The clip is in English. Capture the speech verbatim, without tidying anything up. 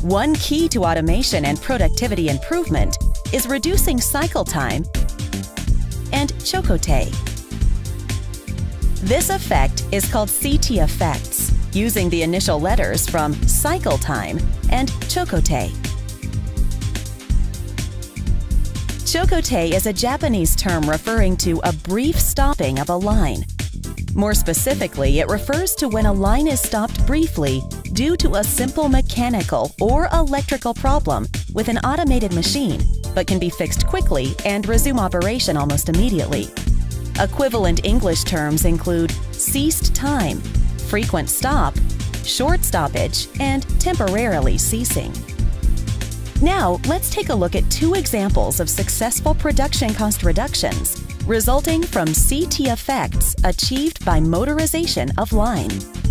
One key to automation and productivity improvement is reducing cycle time and Choco. This effect is called C T effects, using the initial letters from cycle time and Choco. Choco is a Japanese term referring to a brief stopping of a line. More specifically, it refers to when a line is stopped briefly due to a simple mechanical or electrical problem with an automated machine, but can be fixed quickly and resume operation almost immediately. Equivalent English terms include ceased time, frequent stop, short stoppage, and temporarily ceasing. Now, let's take a look at two examples of successful production cost reductions resulting from C T effects achieved by motorization of line.